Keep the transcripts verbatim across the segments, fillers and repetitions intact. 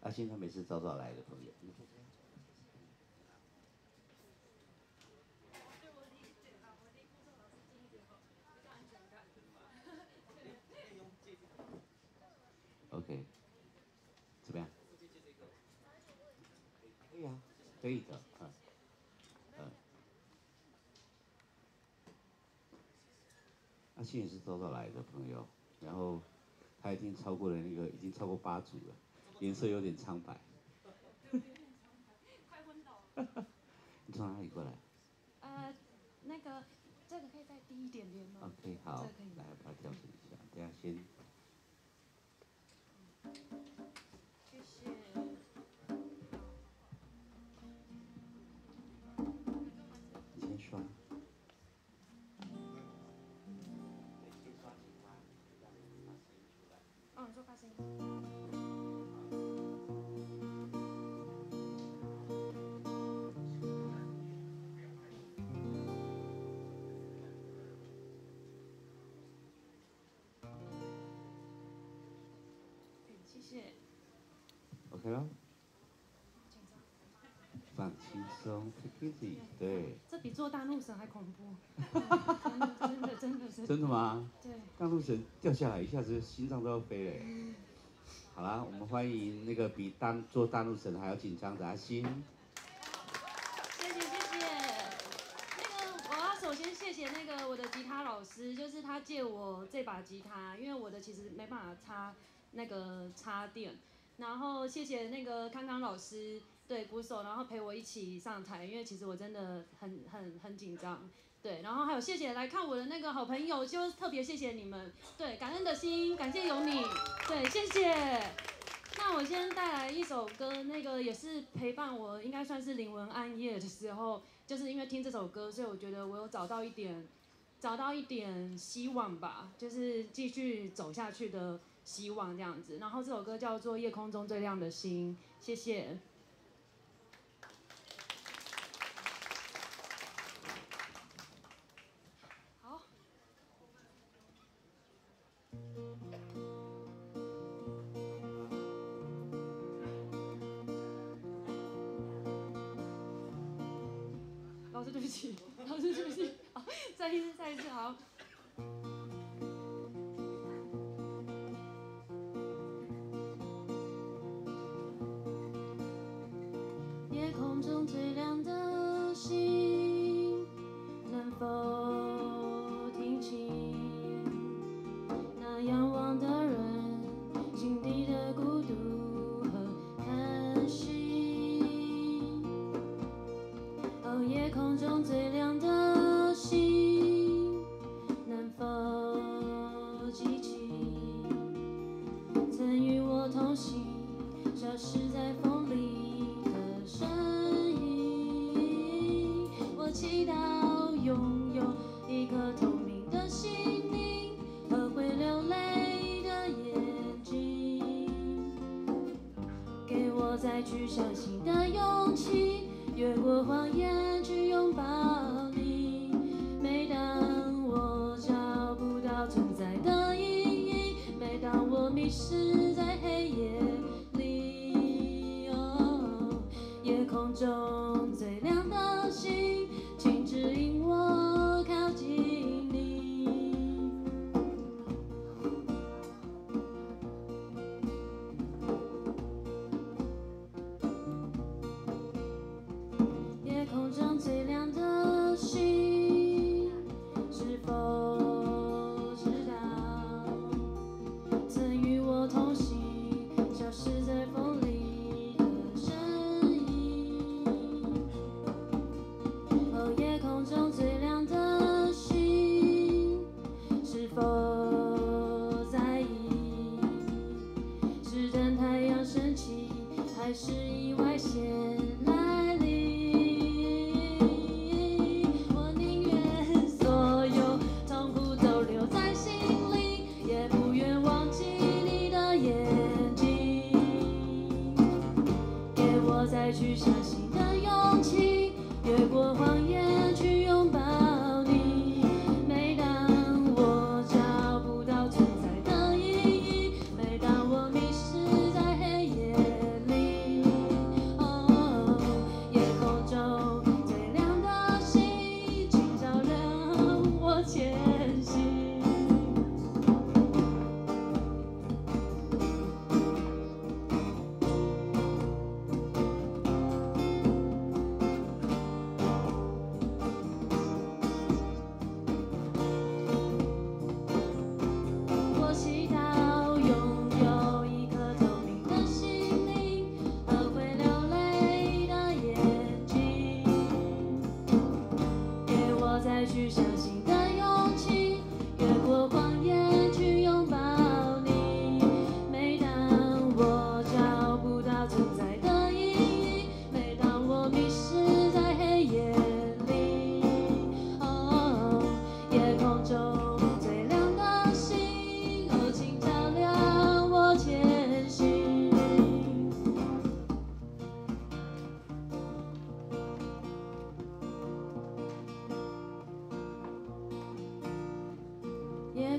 阿信他每次早早来的朋友。OK， 怎么样？可以啊，可以的，嗯嗯。阿信也是早早来的朋友，然后他已经超过了那个，已经超过八组了，颜色有点苍白。 快昏倒了。 你从哪里过来？ 呃，那个，这个可以再低一点点吗 ？OK， 好， 这可以来把它调整一下，等下先。 谢谢。 你先刷。 哦，你说发声音。谢谢。 OK 了。放轻松 ，take it easy， 对。 这比做大怒神还恐怖。真的，真的，真的是。 真的吗？ 对。 大怒神掉下来，一下子心脏都要飞了。好啦，我们欢迎那个比大做大怒神还要紧张的阿星。 谢谢谢谢。那个，我要首先谢谢那个我的吉他老师，就是他借我这把吉他，因为我的其实没办法插那个插电。然后谢谢那个康康老师，对鼓手，然后陪我一起上台，因为其实我真的很很很紧张，对。然后还有谢谢来看我的那个好朋友，就特别谢谢你们，对，感恩的心，感谢有你，对，谢谢。那我先带来一首歌，那个也是陪伴我，应该算是灵魂暗夜的时候，就是因为听这首歌，所以我觉得我有找到一点，找到一点希望吧，就是继续走下去的希望这样子。然后这首歌叫做《夜空中最亮的星》，谢谢。好。老师对不起，老师对不起，好，再一次，再一次，好。夜空中最亮的星，能否听清那仰望的人心底的孤独和叹息？哦，夜空中最亮的星，能否记起曾与我同行，消失在风里的身影？我祈祷拥有一颗透明的心灵和会流泪的眼睛，给我再去相信的勇气，越过谎言去拥抱你。每当我找不到存在的意义，每当我迷失在黑夜里，哦，夜空中最亮的星，请指引我靠近你。夜空中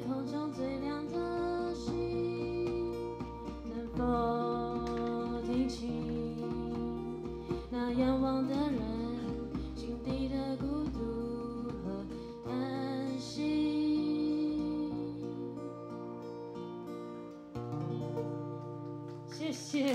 空中最亮的星，能否听清那仰望的人心底的孤独和叹息？谢谢，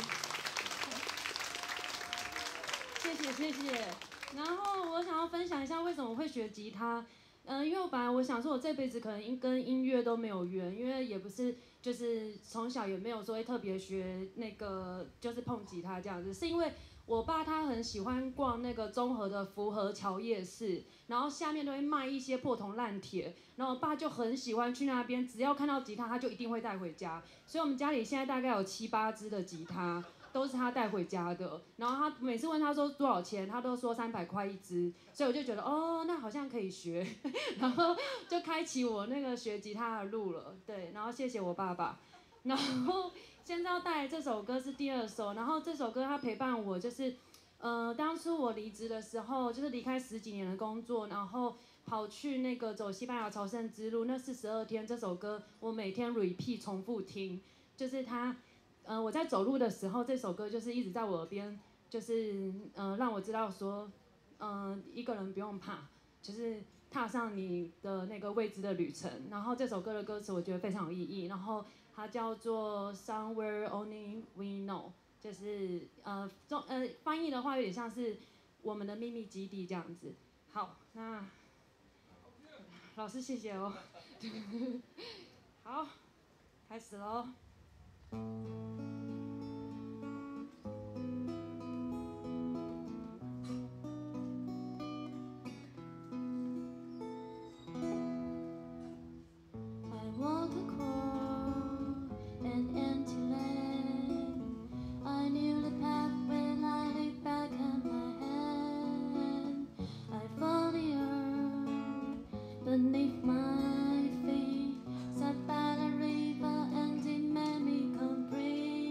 谢谢，谢谢。然后我想要分享一下为什么会学吉他。嗯、呃，因为我本来我想说，我这辈子可能跟音乐都没有缘，因为也不是就是从小也没有说会特别学那个就是碰吉他这样子，是因为我爸他很喜欢逛那个中和的福和桥夜市，然后下面都会卖一些破铜烂铁，然后我爸就很喜欢去那边，只要看到吉他他就一定会带回家，所以我们家里现在大概有七八支的吉他。都是他带回家的，然后他每次问他说多少钱，他都说三百块一支，所以我就觉得哦，那好像可以学，然后就开启我那个学吉他的路了。对，然后谢谢我爸爸，然后现在要带来这首歌是第二首，然后这首歌它陪伴我就是，呃，当初我离职的时候，就是离开十几年的工作，然后跑去那个走西班牙朝圣之路那四十二天，这首歌我每天 repeat 重复听，就是它。呃，我在走路的时候，这首歌就是一直在我耳边，就是呃让我知道说，嗯、呃，一个人不用怕，就是踏上你的那个未知的旅程。然后这首歌的歌词我觉得非常有意义，然后它叫做 Somewhere Only We Know， 就是呃中呃翻译的话有点像是我们的秘密基地这样子。好，那老师谢谢哦。好，开始喽。Beneath my feet, sat by the river and it made me come breathe.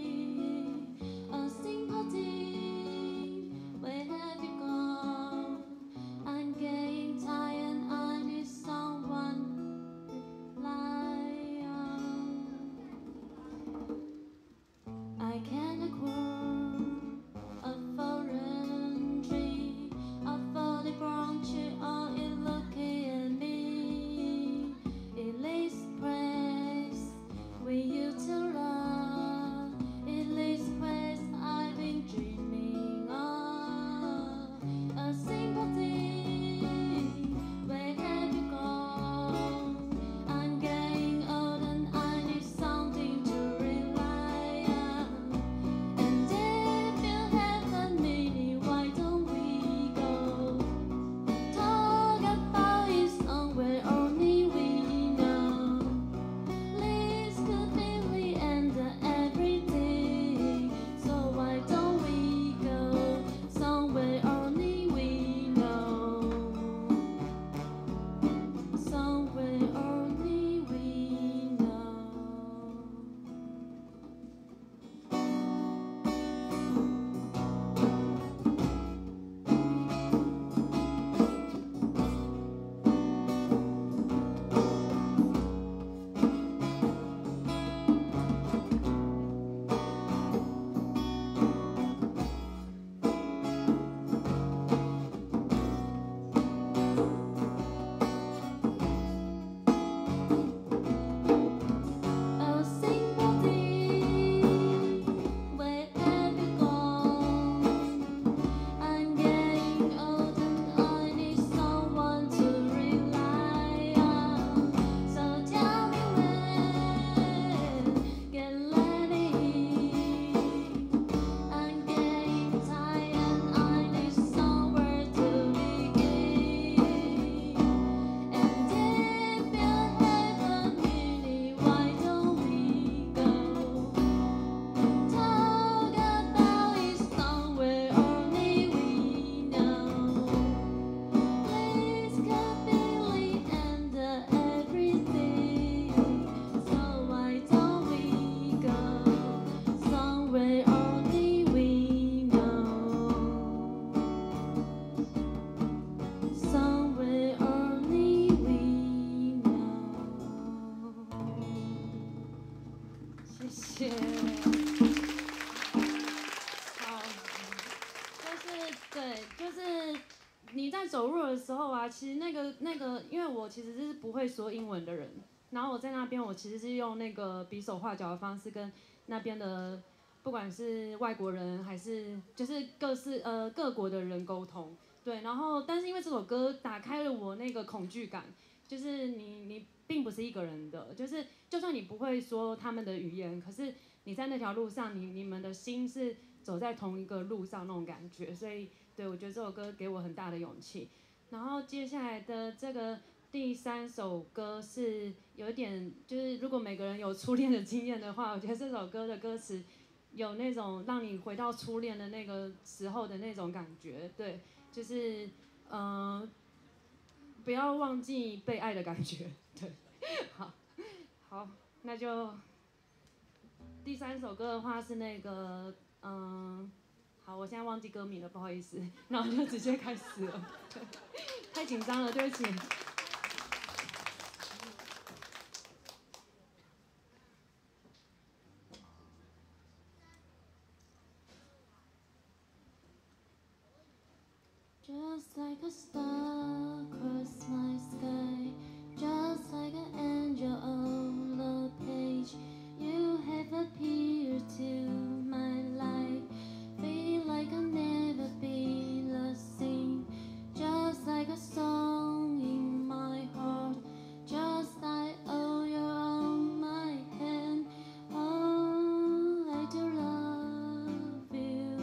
你在走路的时候啊，其实那个那个，因为我其实是不会说英文的人，然后我在那边我其实是用那个比手画脚的方式跟那边的不管是外国人还是就是各式呃各国的人沟通，对，然后但是因为这首歌打开了我那个恐惧感，就是你你并不是一个人的，就是就算你不会说他们的语言，可是你在那条路上，你你们的心是走在同一个路上那种感觉，所以对我觉得这首歌给我很大的勇气。然后接下来的这个第三首歌是有一点，就是如果每个人有初恋的经验的话，我觉得这首歌的歌词有那种让你回到初恋的那个时候的那种感觉，对，就是嗯、呃，不要忘记被爱的感觉，对，好，好，那就第三首歌的话是那个嗯。好，我现在忘记歌名了，不好意思，那我就直接开始了。对，太紧张了，对不起。Just like a star across my sky, just like an angel on the page, you have appeared to my life. Feel like I'll never be the same, just like a song in my heart, just like oh you're on my hand. Oh, I do love you.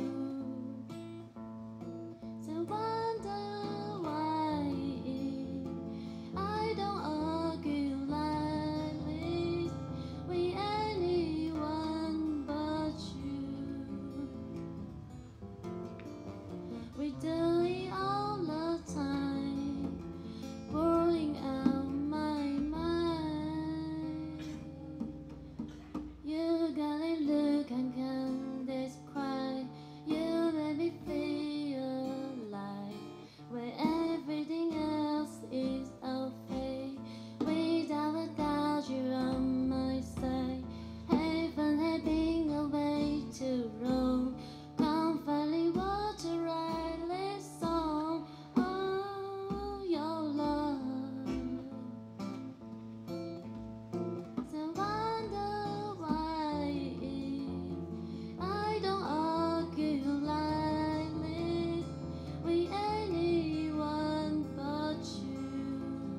So wonder why I don't argue like this with anyone but you. We do it all the time, pouring out my mind. You got a look I can't describe. You made me feel alive when everything else is a fake. Without a doubt, you're on my side. Heaven had been a way too long. Can't finally want to write this song. Oh, your love. So wonder why I don't argue like this with anyone but you.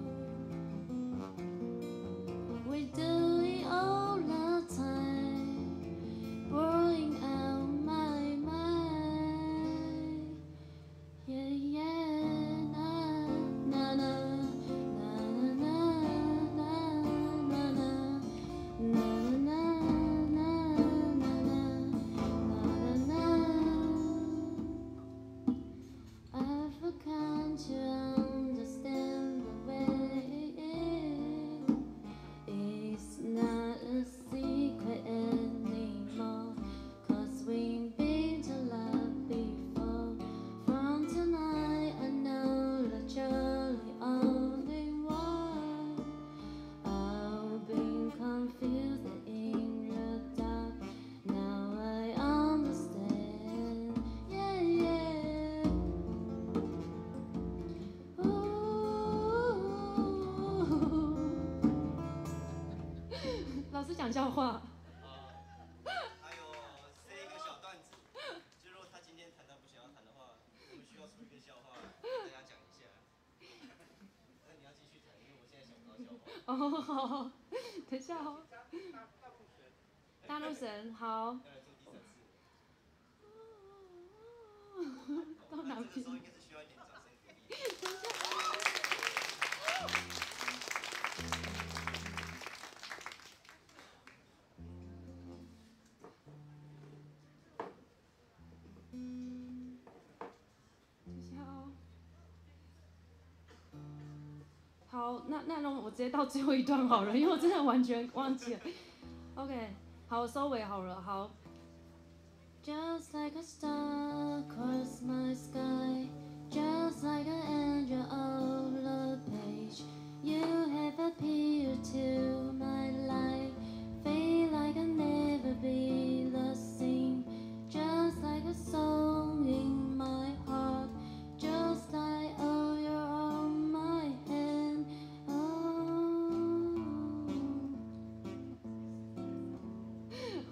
We do it all the time, pouring out my mind. Yeah, yeah, na na na na na na na na. Na na na na na na na. I've come to understand the way it's not a secret anymore, 'cause we've been to love before. From tonight I know that you're the only one. I've been confused in the dark. Now I understand. Yeah, yeah. Ooh. 老师讲笑话。 还有塞一个小段子，就如果他今天弹他不想要弹的话，我们需要出一个笑话给大家讲一下。那你要继续弹，因为我现在想不到笑话。 哦，好，等一下哦。大陆神，好。 要来做第三次。 到哪边那这个时？候应该是需要一点掌声鼓励。 等一下。等一下哦。好，那那让我直接到最后一段好了，因为我真的完全忘记了。OK， 好，我收尾好了，好。Just like a star across my sky, just like an angel on the page, you have appeared to my life. Feel like I'll never be the same, just like a song in my heart, just like a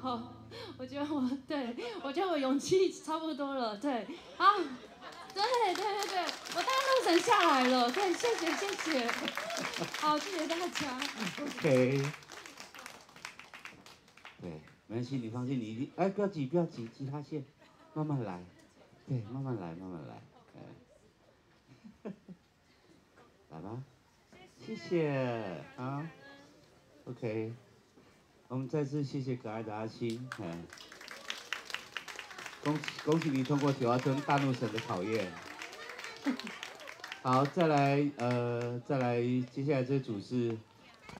好，我觉得我对，我觉得我勇气差不多了，对，好，对对对对，我大陆神下来了，对，谢谢谢谢，好，谢谢大家。 OK， 对，没关系，你放心，你一定，哎，不要急，不要急，吉他线，慢慢来，对，慢慢来，慢慢来，哎，来吧，谢谢，啊 ，OK， 我们再次谢谢可爱的阿星，哎，恭喜恭喜你通过铁花村大怒神的考验。好，再来，呃，再来，接下来这组是